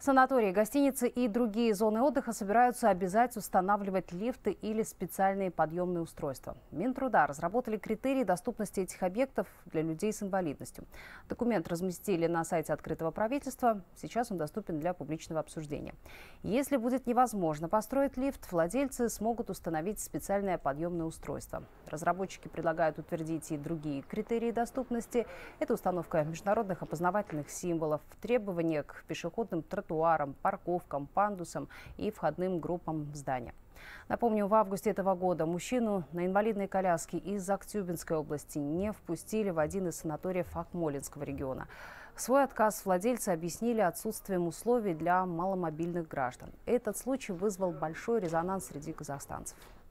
Санатории, гостиницы и другие зоны отдыха собираются обязать устанавливать лифты или специальные подъемные устройства. Минтруда разработали критерии доступности этих объектов для людей с инвалидностью. Документ разместили на сайте открытого правительства. Сейчас он доступен для публичного обсуждения. Если будет невозможно построить лифт, владельцы смогут установить специальное подъемное устройство. Разработчики предлагают утвердить и другие критерии доступности. Это установка международных опознавательных символов, требования к пешеходным тротуарам, парковкам, пандусам и входным группам здания. Напомню, в августе этого года мужчину на инвалидной коляске из Актюбинской области не впустили в один из санаториев Акмолинского региона. Свой отказ владельцы объяснили отсутствием условий для маломобильных граждан. Этот случай вызвал большой резонанс среди казахстанцев.